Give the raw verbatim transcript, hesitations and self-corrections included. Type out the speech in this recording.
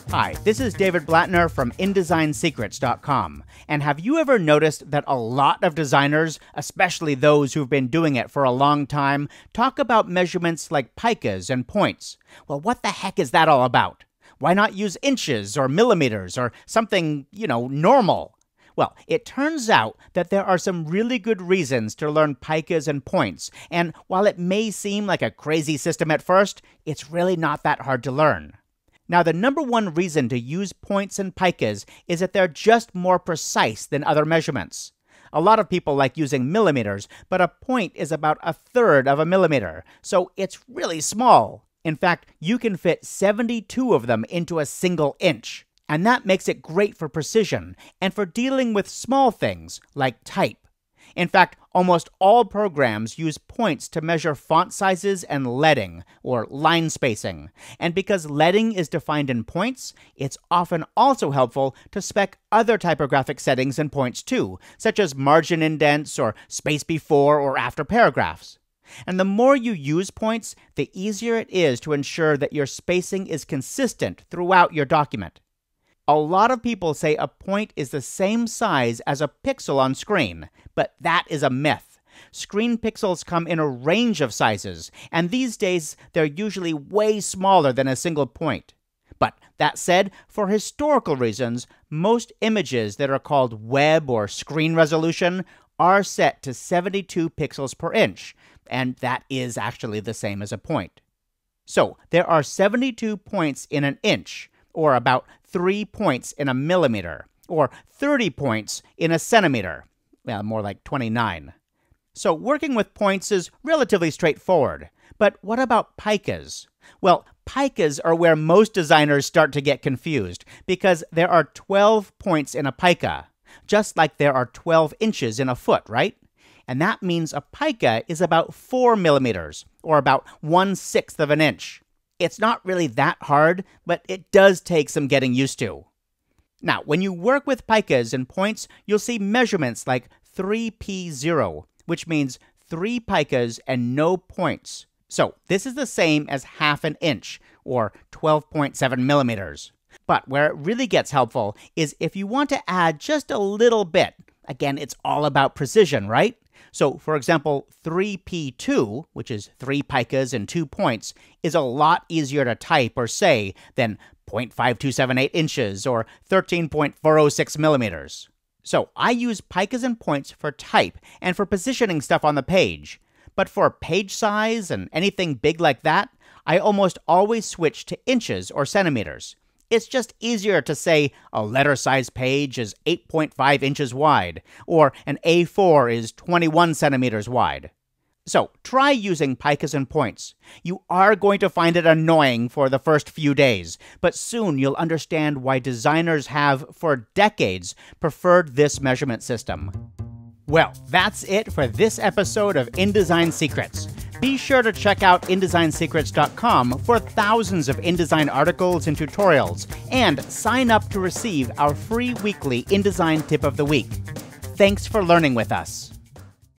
Hi, this is David Blatner from InDesign Secrets dot com. And have you ever noticed that a lot of designers, especially those who've been doing it for a long time, talk about measurements like picas and points? Well, what the heck is that all about? Why not use inches or millimeters or something, you know, normal? Well, it turns out that there are some really good reasons to learn picas and points, and while it may seem like a crazy system at first, it's really not that hard to learn. Now, the number one reason to use points and picas is that they're just more precise than other measurements. A lot of people like using millimeters, but a point is about a third of a millimeter, so it's really small. In fact, you can fit seventy-two of them into a single inch. And that makes it great for precision and for dealing with small things like type. In fact, almost all programs use points to measure font sizes and leading, or line spacing. And because leading is defined in points, it's often also helpful to spec other typographic settings in points too, such as margin indents or space before or after paragraphs. And the more you use points, the easier it is to ensure that your spacing is consistent throughout your document. A lot of people say a point is the same size as a pixel on screen, but that is a myth. Screen pixels come in a range of sizes, and these days they're usually way smaller than a single point. But that said, for historical reasons, most images that are called web or screen resolution are set to seventy-two pixels per inch, and that is actually the same as a point. So there are seventy-two points in an inch, or about three points in a millimeter, or thirty points in a centimeter. Well, more like twenty-nine. So working with points is relatively straightforward. But what about picas? Well, picas are where most designers start to get confused, because there are twelve points in a pica, just like there are twelve inches in a foot, right? And that means a pica is about four millimeters, or about one-sixth of an inch. It's not really that hard, but it does take some getting used to. Now, when you work with picas and points, you'll see measurements like three P zero, which means three picas and no points. So this is the same as half an inch, or twelve point seven millimeters. But where it really gets helpful is if you want to add just a little bit. Again, it's all about precision, right? So, for example, three P two, which is three picas and two points, is a lot easier to type or say than zero point five two seven eight inches or thirteen point four oh six millimeters. So, I use picas and points for type and for positioning stuff on the page. But for page size and anything big like that, I almost always switch to inches or centimeters. It's just easier to say a letter-sized page is eight point five inches wide, or an A four is twenty-one centimeters wide. So try using picas and points. You are going to find it annoying for the first few days, but soon you'll understand why designers have, for decades, preferred this measurement system. Well, that's it for this episode of InDesign Secrets. Be sure to check out InDesign Secrets dot com for thousands of InDesign articles and tutorials, and sign up to receive our free weekly InDesign Tip of the Week. Thanks for learning with us.